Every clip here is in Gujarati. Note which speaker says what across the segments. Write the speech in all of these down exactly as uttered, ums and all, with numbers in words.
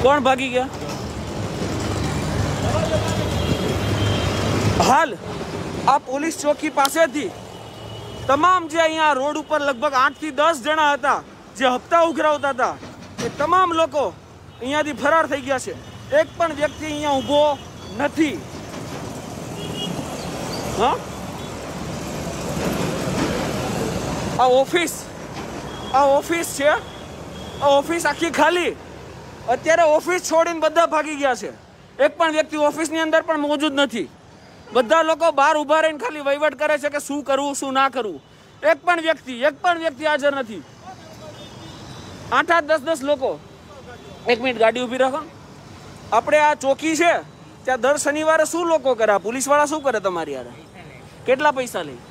Speaker 1: કોણ ભાગી ગયા? હાલ આ પોલીસ ચોકી પાસેથી તમામ જે અહીંયા રોડ ઉપર લગભગ આઠ થી દસ જણા હતા જે હપ્તા ઉઘરાવતા હતા એ તમામ લોકો અહીંયાથી ફરાર થઈ ગયા છે. એક પણ વ્યક્તિ અહીંયા ઊભો નથી. હા, આ ઓફિસ આ ઓફિસ છે. આ ઓફિસ આખી ખાલી. અત્યારે ઓફિસ છોડીને બધા ભાગી ગયા છે. એક પણ વ્યક્તિ ઓફિસની અંદર પણ મોજૂદ નથી. બધા લોકો બહાર ઊભા રહીને ખાલી વહીવટ કરે છે કે શું કરવું શું ના કરવું. એક પણ વ્યક્તિ એક પણ વ્યક્તિ હાજર નથી. આઠ આઠ દસ દસ લોકો. એક મિનિટ ગાડી ઊભી રાખો. આપણે આ ચોકી છે ત્યાં દર શનિવારે શું લોકો કરે? પોલીસ વાળા શું કરે તમારી યાર? કેટલા પૈસા લે?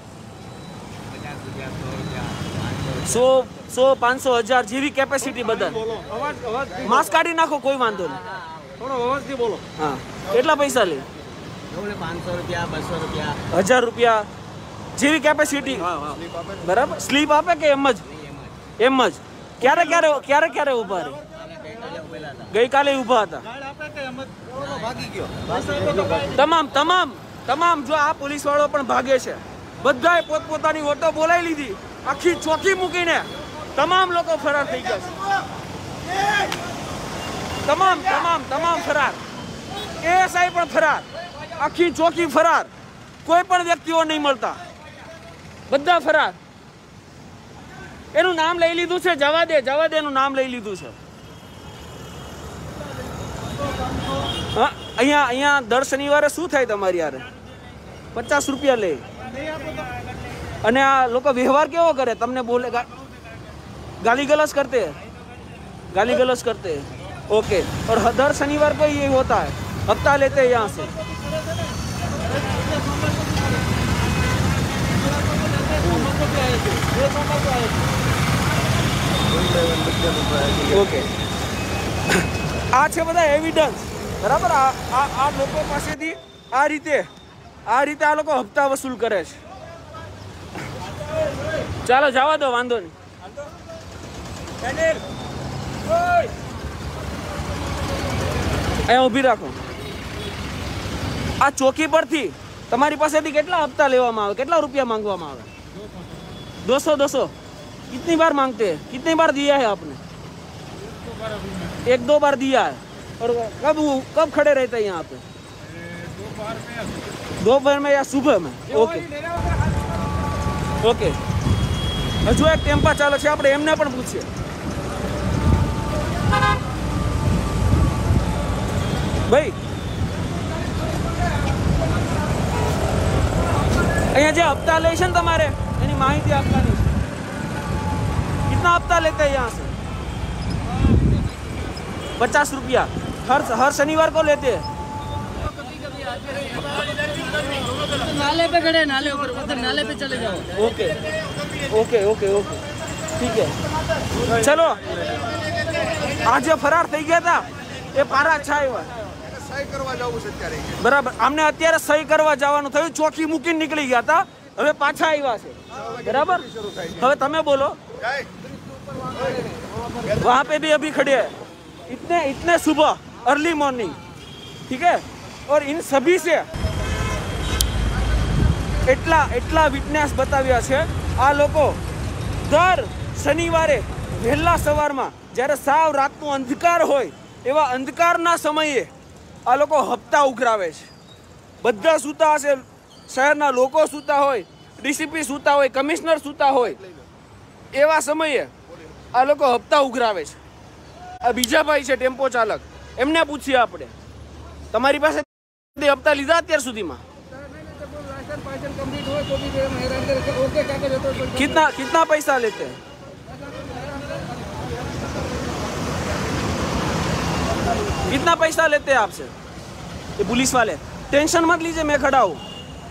Speaker 1: સો સો પાંચસો હજાર જેવી કેપેસિટી બધા. માસ્ક કાઢી નાખો, કોઈ વાંધો નહીં. થોડો અવાજથી બોલો. હા, કેટલા પૈસા લે?
Speaker 2: પાંચસો રૂપિયા, બસો રૂપિયા,
Speaker 1: હજાર રૂપિયા જેવી કેપેસિટી. બરાબર. સ્લીપ આપે કે એમ જ? એમ જ. ક્યારે ક્યારે ક્યારે ક્યારે ઉભા રહે? ગઈકાલે ઉભા હતા. તમામ તમામ તમામ જો આ પોલીસ વાળો પણ ભાગે છે. બધાએ પોતપોતાની ઓટો બોલાવી લીધી. આખી ચોકી મૂકીને તમામ લોકો ફરાર થઈ ગયા છે. તમામ તમામ તમામ ફરાર. એએસઆઈ પણ ફરાર. આખી ચોકી ફરાર. કોઈ પણ વ્યક્તિઓ નહીં મળતા. બધા ફરાર. એનું નામ લઈ લીધું છે. જવા દે જવા દે એનું નામ લઈ લીધું છે. હા, અહીંયા અહીંયા દર શનિવારે શું થાય તમારી યાર? પચાસ રૂપિયા લે. અને આ લોકો વ્યવહાર કેવો કરે? તમને બોલે गाली गलौज करते हैं, गाली गलौज करते हैं. ओके. और हर शनिवार को ये होता है, हफ्ता लेते हैं यहाँ से. ઓકે. આ છે બધા એવિડન્સ. બરાબર. આ આ લોકો પાસેથી આ રીતે આ રીતે આ લોકો હપ્તા વસૂલ કરે છે. ચાલો જવા દો, વાંધો નહીં. અહીંયા ઊભી રાખો. આ ચોકી પરથી તમારી પાસેથી કેટલા હપ્તા લેવામાં આવે? કેટલા રૂપિયા માંગવામાં આવે? દોસો દોસો. कितनी बार मांगते हैं? कितनी बार दिया है आपने? एक दो बार दिया है. और कब कब खड़े रहते हैं यहाँ पे? दोपहर में या सुबह में? Okay okay. હજુ એક ટેમ્પા ચાલે છે, આપણે એમને પણ પૂછીએ. ભાઈ, અહીંયા જે હપ્તા લે છે ને તમારે એની માહિતી આપવાની છે. कितना हफ्ता लेते हैं यहाँ से? पचास रुपया हर हर शनिवार को लेते हैं.
Speaker 3: नाले पे खड़े, नाले ऊपर उधर नाले पे चले जाओ.
Speaker 1: ओके ओके ओके ओके ठीक है. चलो. आज फरार થઈ ગયા હતા એ પારા છાયવા સહી કરવા જવું છે અત્યારે. બરાબર. આમને અત્યારે સહી કરવા જવાનું થયું. ચોકી મૂકીને નીકળી ગયા હતા. હવે પાછા આવ્યા છે. બરાબર. હવે તમે બોલો. वहाँ पे भी अभी खड़े हैं. इतने इतने सुबह अर्ली मॉर्निंग. ठीक है. और इन सभी से એટલા એટલા વિટનેસ બતાવ્યા છે. આ લોકો દર શનિવારે વહેલા સવારમાં જ્યારે સાવ રાતનો અંધકાર હોય એવા અંધકારના સમયે આ લોકો હપ્તા ઉઘરાવે છે. બધા સૂતા હશે, શહેરના લોકો સૂતા હોય, ડીસીપી સૂતા હોય, કમિશનર સૂતા હોય, એવા સમયે આ લોકો હપ્તા ઉઘરાવે છે. આ બીજા ભાઈ છે ટેમ્પો ચાલક, એમને પૂછીએ આપણે, તમારી પાસે હપ્તા લીધા અત્યાર સુધીમાં? कितना कितना पैसा लेते हैं? कितना पैसा लेते हैं आपसे ये पुलिस वाले? टेंशन मत लीजिए, मैं खड़ा हूँ.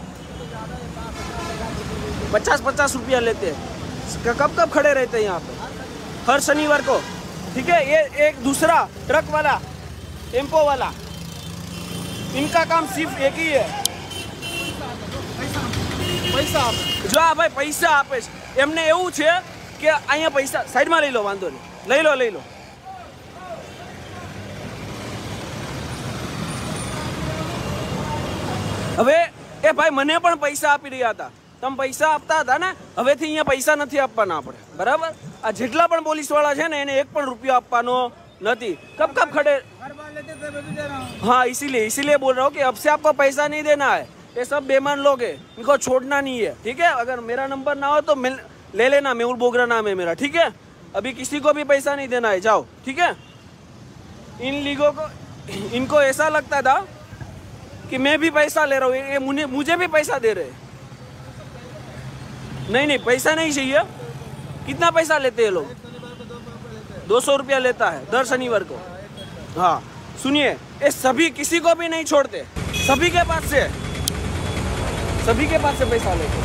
Speaker 1: पचास पचास रुपया लेते हैं. कब कब खड़े रहते हैं यहाँ पे? हर शनिवार को. ठीक है. ये एक दूसरा ट्रक वाला, टेम्पो वाला, इनका काम सिर्फ एक ही है, પૈસા આપે. જો આ ભાઈ પૈસા આપે છે, એમને એવું છે કે અહીંયા પૈસા સાઈડમાં લઈ લો, વાંધો નહીં, લઈ લો લઈ લો. હવે એ ભાઈ મને પણ પૈસા આપી રહ્યા હતા, તમે પૈસા આપતા હતા ને, હવેથી અહીંયા પૈસા નથી આપવાના આપણે, બરાબર? આ જેટલા પણ પોલીસ વાળા છે ને એને એક પણ રૂપિયો આપવાનો नहीं, कब कब खड़े, हाँ इसीलिए इसीलिए बोल रहा हूँ कि अब से आपको पैसा नहीं देना है, ये सब बेईमान लोग हैं, इनको छोड़ना नहीं है, ठीक है? अगर मेरा नंबर ना हो तो मिल ले लेना, मेहुल बोगरा नाम है मेरा, ठीक है? अभी किसी को भी पैसा नहीं देना है, जाओ, ठीक है? इन लीगों को, इनको ऐसा लगता था कि मैं भी पैसा ले रहा हूँ, ये मुझे मुझे भी पैसा दे रहे, नहीं नहीं पैसा नहीं चाहिए। कितना पैसा लेते हैं लोग? दो सौ रुपया लेता है दर शनिवार को। हाँ सुनिए, ये सभी किसी को भी नहीं छोड़ते, सभी के पास से सभी के पास से पैसा लेते।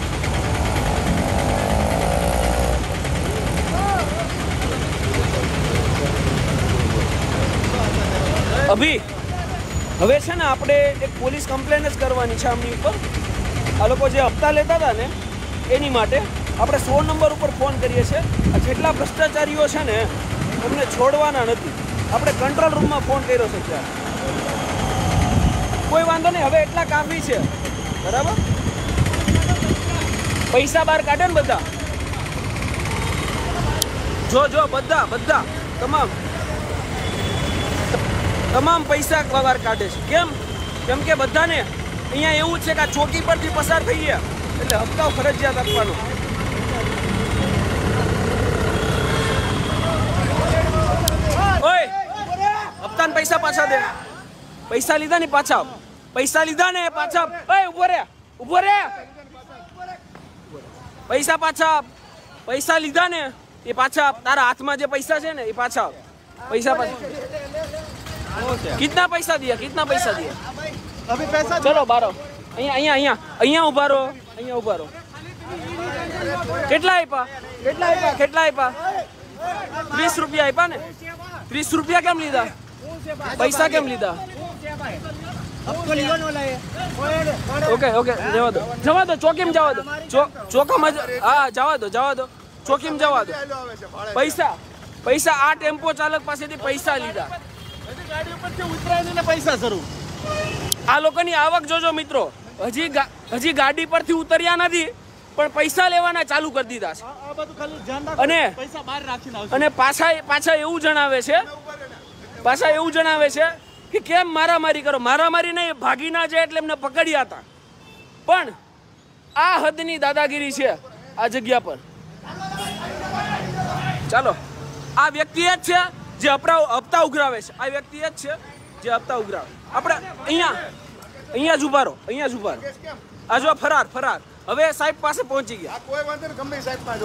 Speaker 1: अभी હવે છે ને આપણે એક પોલીસ કમ્પ્લેન જ કરવાની છે આમની ઉપર, આ લોકો જે હપ્તા લેતા હતા ને એની માટે આપણે સો નંબર ઉપર ફોન કરીએ છીએ। આ જેટલા ભ્રષ્ટાચારીઓ છે ને એમને છોડવાના નથી, આપણે કંટ્રોલ રૂમમાં ફોન કર્યો છે ત્યાં, કોઈ વાંધો નહીં, હવે એટલા કાફી છે, બરાબર? પૈસા બહાર કાઢે ને બધા, જો જો બધા બધા તમામ તમામ પૈસા બહાર કાઢે છે। કેમ? કેમ કે બધાને અહીંયા એવું છે કે આ ચોકી પરથી પસાર થઈ ગયા એટલે હપ્તાઓ ફરજિયાત આપવાનો। ઓય હપ્તાના પૈસા પાછા દે, પૈસા લીધા ને પાછા, પૈસા લીધા ને પાછા, ઓય ઉભો રે ઉભો રે, પૈસા પાછા, પૈસા લીધા ને એ પાછા, તારા હાથમાં જે પૈસા છે ને એ પાછા, પૈસા પાછા। कितना पैसा दिया, कितना पैसा दिया? अभी पैसा चलो बारो, અહીંયા અહીંયા અહીંયા અહીંયા ઉભા રહો, અહીંયા ઉભા રહો। કેટલા આપ્યા, કેટલા આપ્યા, કેટલા આપ્યા? ત્રીસ રૂપિયા આપ્યા ને? ત્રીસ રૂપિયા કેમ લીધા? પૈસા કેમ લીધા? ઓકે ઓકે જવા દો, જવા દો, ચોકીમાં જવા દો, ચોકામાં હા જવા દો, જવા દો, ચોકીમાં જવા દો। પૈસા પૈસા આ ટેમ્પો ચાલક પાસેથી પૈસા લીધા, ગાડી ઉપરથી ઉતરાઈને પૈસા શરૂ। આ લોકોની આવક જોજો મિત્રો, હજી હજી ગાડી પરથી ઉતર્યા નથી પણ પૈસા લેવાના ચાલુ કરી દીધા છે। આ બધું ખાલી ધ્યાન રાખો, અને પૈસા બહાર રાખીને આવજો। અને પાછા પાછા એવું જણાવે છે, પાછા એવું જણાવે છે કે કેમ મારામારી કરો, મારામારી નહીં, ભાગી ના જાય એટલે એમને પકડ્યા હતા, પણ આ હદની દાદાગીરી છે આ જગ્યા પર। ચાલો, આ વ્યક્તિ જ છે જે હપ્તા હપ્તા ઉઘરાવે છે, આ વ્યક્તિ જ છે જે હપ્તા ઉઘરાવે। આપણે અહીંયા અહીંયા જ ઉભા રહો, અહીંયા જ ઉભા રહો, આ જો ફરાર ફરાર હવે સાહેબ પાસે પહોંચી ગયા। કોઈ વાંધો નહીં, ગમે સાહેબ પાસે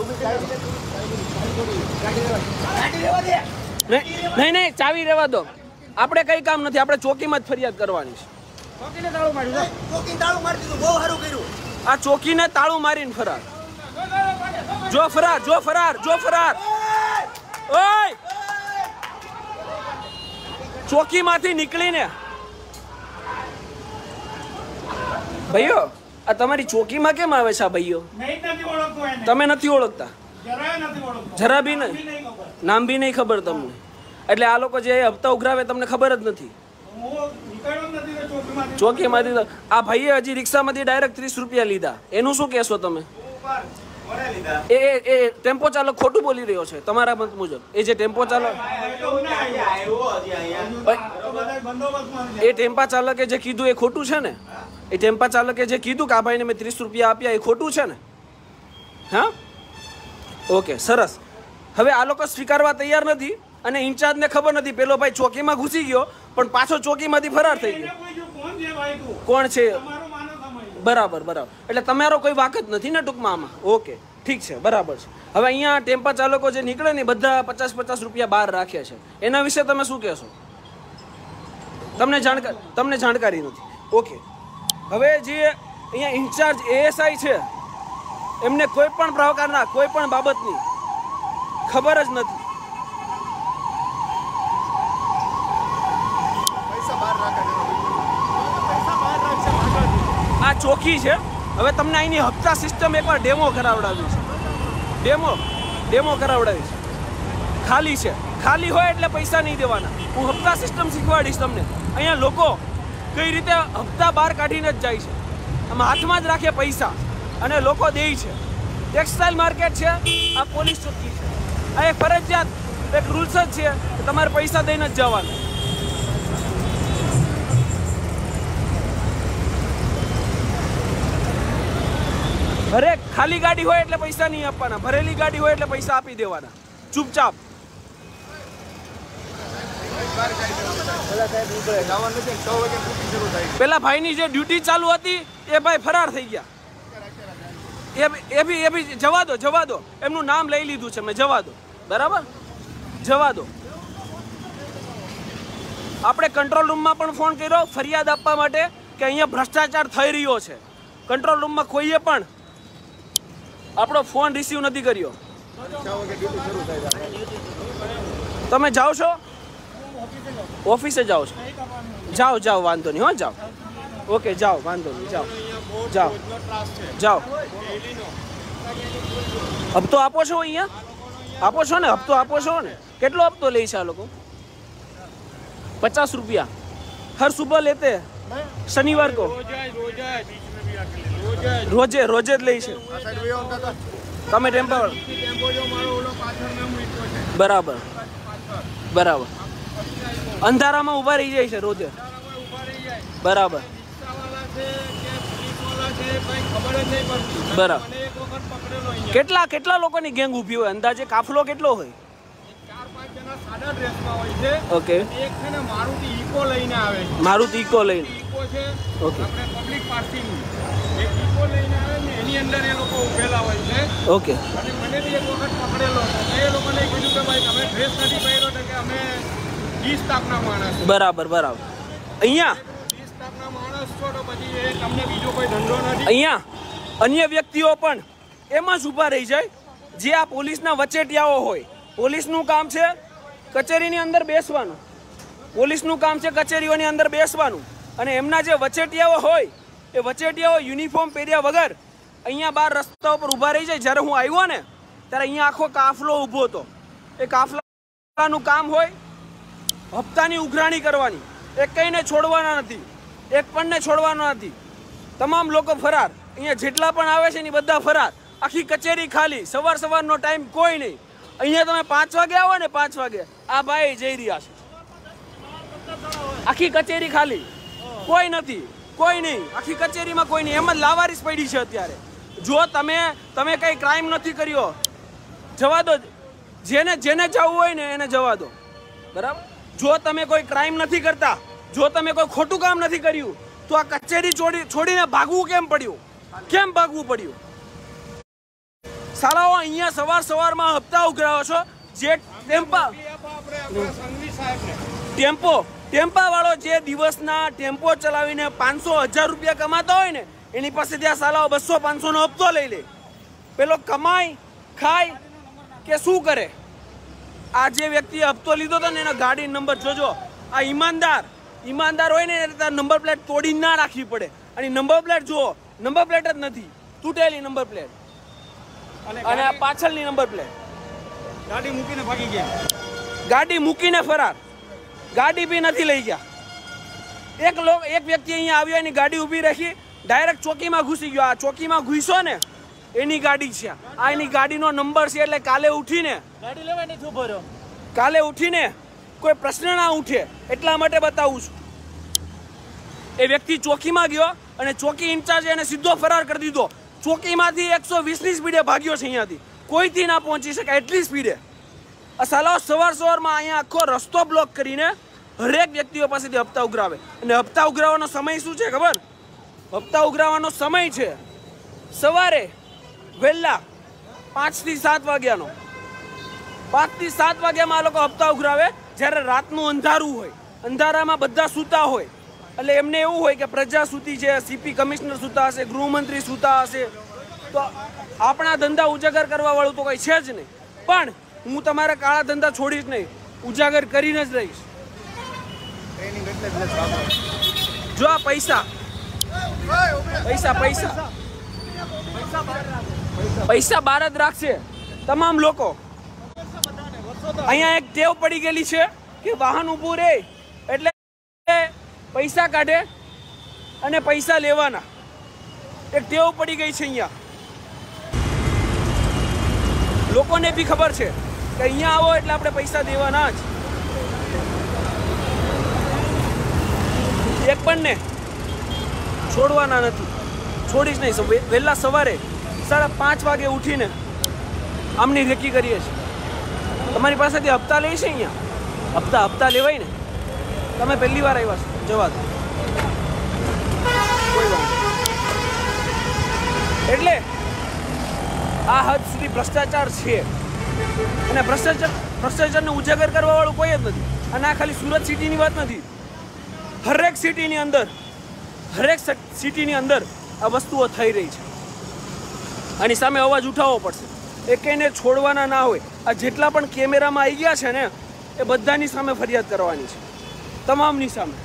Speaker 1: નહીં નહીં ચાવી રહેવા દો, આપણે કઈ કામ નથી, આપણે ચોકીમાં જ ફરિયાદ કરવાની છે। ચોકીને તાળું માર્યું, ચોકીને તાળું મારી દીધું, બહુ સારું કર્યું। આ ચોકીને તાળું મારીને ફરાર, જો ફરાર જો ફરાર જો ફરાર, ઓય ચોકીમાંથી નીકળીને, ભાઈઓ આ તમારી ચોકીમાં કેમ આવે છે આ ભાઈઓ? તમે નથી ઓળખતા? જરા બી નહીં, નામ બી નહીં ખબર તમને? એટલે આ લોકો જે હપ્તા ઉઘરાવે તમને ખબર જ નથી ચોકીમાંથી? આ ભાઈએ હજી રિક્ષામાંથી ડાયરેક્ટ ત્રીસ રૂપિયા લીધા, એનું શું કહેશો તમે? એ એ ટેમ્પો ચાલક ખોટું બોલી રહ્યો છે તમારા મત મુજબ? એ જે ટેમ્પો ચાલક, એ ટેમ્પા ચાલકે જે કીધું એ ખોટું છે ને? એ ટેમ્પા ચાલકે જે કીધું કે આ ભાઈને મેં ત્રીસ રૂપિયા આપ્યા એ ખોટું છે ને? હા ઓકે સરસ। હવે આ લોકો સ્વીકારવા તૈયાર નથી અને ઇન્ચાર્જને ખબર નથી, પેલો ભાઈ ચોકીમાં ઘૂસી ગયો પણ પાછો ચોકીમાંથી ફરાર થઈ ગયો। કોણ છે? બરાબર બરાબર, એટલે તમારો કોઈ વાક જ નથી ને ટૂંકમાં આમાં? ઓકે ઠીક છે, બરાબર છે। હવે અહીંયા ટેમ્પા ચાલકો જે નીકળે ને બધા પચાસ પચાસ રૂપિયા બહાર રાખે છે, એના વિશે તમે શું કહેશો? તમને જાણકારી તમને જાણકારી નથી? ઓકે, હવે જે અહીંયા ઇન્ચાર્જ એએસઆઈ છે એમને કોઈ પણ પ્રકારના કોઈ પણ બાબતની ખબર જ નથી। આ ચોકી છે, હવે તમને અહીંની હપ્તા સિસ્ટમ એકવાર ડેમો કરાવડાવી છે, ડેમો ડેમો કરાવડાવી છે। ખાલી છે, ખાલી હોય એટલે પૈસા નહીં દેવાના, હું હપ્તા સિસ્ટમ શીખવાડીશ તમને। અહીંયા લોકો કઈ રીતે હપ્તા બહાર કાઢીને જ જાય છે, આમ હાથમાં જ રાખે પૈસા અને લોકો દે છે. ટેક્સટાઇલ માર્કેટ છે, આ પોલીસ ચોકી છે. આ એક ફરજિયાત એક રૂલ્સ જ છે કે તમારે પૈસા દઈને જ જવાનું. ભરે ખાલી ગાડી હોય એટલે પૈસા નહીં આપવાના, ભરેલી ગાડી હોય એટલે પૈસા આપી દેવાના ચૂપચાપ. પેલા ભાઈની જે ડ્યુટી ચાલુ હતી એ ભાઈ ફરાર થઈ ગયા. એ એ બી એ બી જવા દો જવા દો એમનું નામ લઈ લીધું છે મેં, જવા દો બરાબર, જવા દો. આપણે કંટ્રોલ રૂમમાં પણ ફોન કર્યો ફરિયાદ આપવા માટે કે અહીંયા ભ્રષ્ટાચાર થઈ રહ્યો છે. કંટ્રોલ રૂમમાં કોઈએ પણ આપણો ફોન રિસીવ નથી કર્યો. તમે જાઓ છો ઓફિસે, જાઓ છો? જાઓ જાઓ વાંધો નહીં, હો જાઓ. ઓકે જાઓ વાંધો નહીં, જાઓ જાઓ જાઓ. હપ્તો આપો છો અહીંયા? આપો છો ને? હપ્તો આપો છો ને? કેટલો હપ્તો લે છે આ લોકો? पचास रुपया हर सुबह लेते हैं शनिवार को. रोजे रोजे જ લે છે. તમે ટેમ્પો બરાબર બરાબર અંધારામાં ઊભા રહી જાય છે રોજે. બરાબર બરાબર. કેટલા કેટલા લોકોની ગેંગ ઊભી હોય અંદાજે? કાફલો કેટલો હોય? ઓકે. મારુતિ ઇકો લઈને ઓકે ઓકે. બરાબર બરાબર. અહીંયા અહીંયા અન્ય વ્યક્તિઓ પણ એમાં જ ઊભા રહી જાય જે આ પોલીસના વચેટિયાઓ હોય. પોલીસનું કામ છે કચેરીની અંદર બેસવાનું, પોલીસનું કામ છે કચેરીઓની અંદર બેસવાનું, અને એમના જે વચેટિયાઓ હોય એ વચેટિયાઓ યુનિફોર્મ પહેર્યા વગર અહીંયા બહાર રસ્તા ઉપર ઊભા રહી જાય. જ્યારે હું આવ્યો ને ત્યારે અહીંયા આખો કાફલો ઊભો હતો. એ કાફલાનું કામ હોય હપ્તાની ઉઘરાણી કરવાની. એક કઈને છોડવાના નથી, એક પણને છોડવાના નથી. તમામ લોકો ફરાર. અહીંયા જેટલા પણ આવે છે ને બધા ફરાર. આખી કચેરી ખાલી. સવાર સવારનો ટાઈમ કોઈ નહીં. અહીંયા તમે પાંચ વાગે આવો ને, પાંચ વાગે આ ભાઈ જઈ રહ્યા છે. આખી કચેરી ખાલી, કોઈ નથી, કોઈ નહીં. આખી કચેરીમાં કોઈ નહીં. એમ જ લાવારીસ પડી છે અત્યારે. જો તમે તમે કઈ ક્રાઇમ નથી કર્યો, જવા દો. જેને જેને જવું હોય ને એને જવા દો, બરાબર. જો તમે કોઈ ક્રાઇમ નથી કરતા, જો તમે કોઈ ખોટું કામ નથી કર્યું, તો આ કચેરી છોડી છોડીને ભાગવું કેમ પડ્યું? કેમ ભાગવું પડ્યું? સાલાઓ અહીંયા સવાર સવારમાં હપ્તા ઉઘરાવો છો. જે ટેમ્પા ટેમ્પો ટેમ્પા વાળો જે દિવસના ટેમ્પો ચલાવીને પાંચસો હજાર રૂપિયા કમાતા હોય ને એની પાસે ત્યાં સાલાઓ બસો પાંચસો નો હપ્તો લઈ લે. પેલો કમાય ખાય કે શું કરે? આ જે વ્યક્તિએ હપ્તો લીધો હતો ને એનો ગાડી નંબર જોજો. આ ઈમાનદાર ઈમાનદાર હોય ને એને નંબર પ્લેટ તોડી ના રાખવી પડે. અને નંબર પ્લેટ જુઓ, નંબર પ્લેટ જ નથી, તૂટેલી નંબર પ્લેટ. અને આ પાછળની નંબર પ્લેટ.
Speaker 2: ગાડી મૂકીને ભાગી ગયા.
Speaker 1: ગાડી મૂકીને ફરાર. ગાડી બી નથી લઈ ગયા. એક લોક એક વ્યક્તિ અહીંયા આવ્યો, એની ગાડી ઊભી રાખી, ડાયરેક્ટ ચોકીમાં ઘૂસી ગયો. આ ચોકીમાં ઘૂસ્યો ને એની ગાડી છે. આ એની ગાડીનો નંબર છે. એટલે કાલે ઉઠીને
Speaker 3: ગાડી લેવા નથી ઉભો રહ્યો.
Speaker 1: કાલે ઉઠીને કોઈ પ્રશ્ન ના ઉઠે એટલા માટે બતાવું છું. એ વ્યક્તિ ચોકીમાં ગયો અને ચોકી ઇન્ચાર્જ એને સીધો ફરાર કરી દીધો. ચોકીમાંથી એકસો વીસની સ્પીડે ભાગ્યો છે. અહીંયાથી કોઈથી ના પહોંચી શકાય એટલી સ્પીડે. આ સાલાઓ સવાર સવારમાં અહીંયા આખો રસ્તો બ્લોક કરીને હરેક વ્યક્તિઓ પાસેથી હપ્તા ઉઘરાવે. અને હપ્તા ઉઘરાવવાનો સમય શું છે ખબર? હપ્તા ઉઘરાવવાનો સમય છે સવારે વહેલા પાંચથી સાત વાગ્યાનો. પાંચથી સાત વાગ્યામાં આ લોકો હપ્તા ઉઘરાવે. જ્યારે રાતનું અંધારું હોય, અંધારામાં બધા સૂતા હોય, એટલે એમને એવું હોય કે પ્રજા સૂતી છે, સીપી કમિશનર સૂતા હશે, ગૃહમંત્રી સૂતા હશે, તો આપણા ધંધા ઉજાગર કરવા વાળું તો કંઈ છે જ નહીં. પણ હું તમારા કાળા ધંધા છોડીશ નહીં, ઉજાગર કરીને જ રહીશ. જો આ પૈસા પૈસા પૈસા પૈસા બહાર જ રાખશે તમામ લોકો. અહીંયા એક ટેવ પડી ગયેલી છે કે વાહન ઊભું રહે એટલે પૈસા કાઢે અને પૈસા લેવાના એક ટેવ પડી ગઈ છે અહીંયા. લોકોને બી ખબર છે કે અહીંયા આવો એટલે આપણે પૈસા દેવાના જ. એક પણ ને છોડવાના નથી, છોડીશ નહીં. વહેલા સવારે સાડા પાંચ વાગે ઉઠીને આમની રેકી કરીએ છીએ. તમારી પાસેથી હપ્તા લે છે અહીંયા? હપ્તા હપ્તા લેવાય ને. તમે પહેલી વાર આવ્યા છો, જવા દો, કોઈ વાત નહીં. એટલે આ હદ સુધી ભ્રષ્ટાચાર છે અને ભ્રષ્ટાચાર ભ્રષ્ટાચારને ઉજાગર કરવા વાળું કોઈ જ નથી. અને આ ખાલી સુરત સિટીની વાત નથી, હરેક સિટીની અંદર હરેક સિટીની અંદર આ વસ્તુઓ થઈ રહી છે. આની સામે અવાજ ઉઠાવવો પડશે. એકેયને છોડવાના ના હોય. આ જેટલા પણ કેમેરામાં આવી ગયા છે ને એ બધાની સામે ફરિયાદ કરવાની છે, તમામની સામે.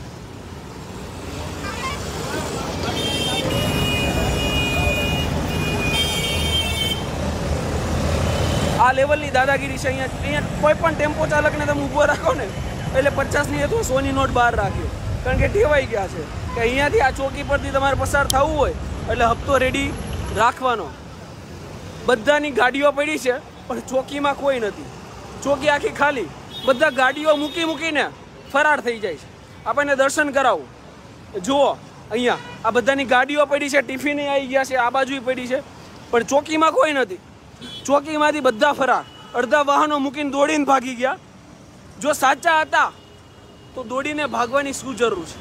Speaker 1: આ લેવલની દાદાગીરી છે અહીંયા. અહીંયા કોઈ પણ ટેમ્પો ચાલકને તમે ઊભો રાખો ને એટલે પચાસની અથવા સોની નોટ બહાર રાખ્યો, કારણ કે ટેવાઈ ગયા છે કે અહીંયાથી આ ચોકી પરથી તમારે પસાર થવું હોય એટલે હપ્તો રેડી રાખવાનો. બધાની ગાડીઓ પડી છે પણ ચોકીમાં કોઈ નથી, ચોકી આખી ખાલી. બધા ગાડીઓ મૂકી મૂકીને ફરાર થઈ જાય છે. આપણને દર્શન કરાવો, જુઓ અહીંયા આ બધાની ગાડીઓ પડી છે, ટિફિન આવી ગયા છે, આ બાજુ પડી છે, પણ ચોકીમાં કોઈ નથી. ચોકીમાંથી બધા ફરાર, અડધા વાહનો મૂકીને દોડીને ભાગી ગયા. જો સાચા હતા તો દોડીને ભાગવાની શું જરૂર છે?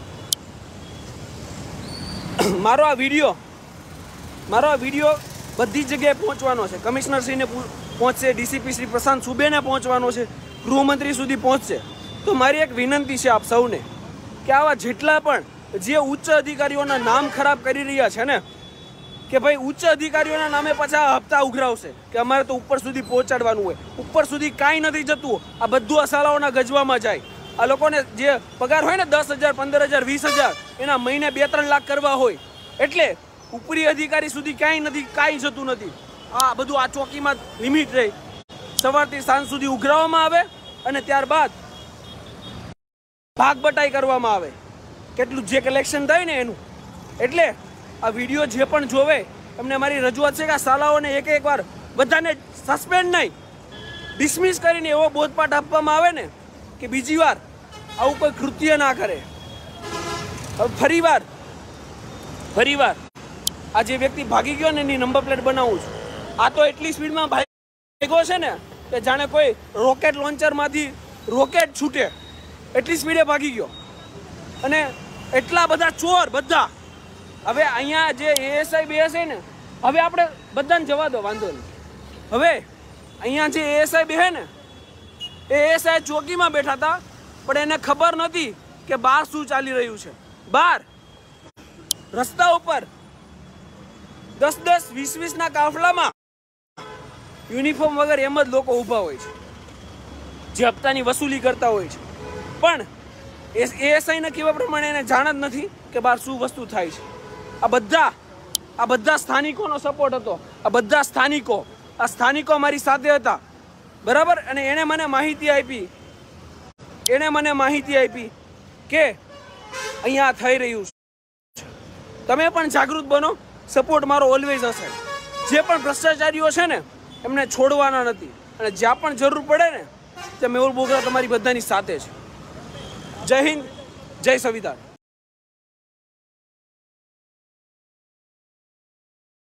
Speaker 1: મારો આ વિડીયો મારો આ વિડીયો બધી જગ્યાએ પહોંચવાનો છે. કમિશનરશ્રીને પહોંચશે, ડીસીપી શ્રી પ્રશાંત સુબેને પહોંચવાનો છે, ગૃહમંત્રી સુધી પહોંચશે. તો મારી એક વિનંતી છે આપ સૌને કે આવા જેટલા પણ જે ઉચ્ચ અધિકારીઓના નામ ખરાબ કરી રહ્યા છે ને, કે ભાઈ ઉચ્ચ અધિકારીઓના નામે પાછા હપ્તા ઉઘરાવશે કે અમારે તો ઉપર સુધી પહોંચાડવાનું હોય. ઉપર સુધી કાંઈ નથી જતું, આ બધું આ શાળાઓના ગજવામાં જાય. આ લોકોને જે પગાર હોય ને દસ હજાર પંદર હજાર વીસ હજાર એના મહિને બે ત્રણ લાખ કરવા હોય, એટલે ઉપરી અધિકારી સુધી ક્યાંય નથી, કાંઈ જતું નથી. આ બધું આ ચોકીમાં લિમિટ રહી. સવારથી સાંજ સુધી ઉઘરાવવામાં આવે અને ત્યારબાદ ભાગ બટાઈ કરવામાં આવે, કેટલું જે કલેક્શન થાય ને એનું. એટલે આ વિડીયો જે પણ જોવે એમને મારી રજૂઆત છે કે આ શાળાઓને એક એક વાર બધાને સસ્પેન્ડ નહીં, ડિસમિસ કરીને એવો બોધપાઠ આપવામાં આવે ને કે બીજી વાર આવું કોઈ કૃત્ય ના કરે. હવે ફરી વાર ફરી વાર આ જે વ્યક્તિ ભાગી ગયો ને એની નંબર પ્લેટ બનાવું છું. આ તો એટલી સ્પીડમાં ભાગ્યો છે ને કે જાણે કોઈ રોકેટ લોન્ચરમાંથી રોકેટ છૂટે એટલી સ્પીડે ભાગી ગયો. અને એટલા બધા ચોર બધા. હવે અહીંયા જે એએસઆઈ બેએસઆઈ ને, હવે આપણે બધાને જવા દો, વાંધો નહીં. હવે અહીંયા જે એએસઆઈ બેહે ને એ એએસઆઈ ચોકીમાં બેઠા હતા, પણ એને ખબર નથી કે બહાર શું ચાલી રહ્યું છે. બહાર રસ્તા ઉપર દસ દસ વીસ વીસ ના કાફલામાં યુનિફોર્મ વગર એમ જ લોકો ઊભા હોય છે, જે હપ્તાની વસૂલી કરતા હોય છે. પણ એએસઆઈ ને કેવા પ્રમાણે એને જાણ જ નથી કે બહાર શું વસ્તુ થાય છે. આ બધા આ બધા સ્થાનિકોનો સપોર્ટ હતો. આ બધા સ્થાનિકો આ સ્થાનિકો મારી સાથે હતા, બરાબર. અને એણે મને માહિતી આપી એણે મને માહિતી આપી કે અહીંયા થઈ રહ્યું છે. તમે પણ જાગૃત બનો, સપોર્ટ મારો ઓલવેઝ હશે. જે પણ ભ્રષ્ટાચારીઓ છે ને એમને છોડવાના નથી, અને જ્યાં પણ જરૂર પડે ને ત્યાં મેહુલ બોગરા તમારી બધાની સાથે છે. જય હિન્દ, જય સંવિધાન.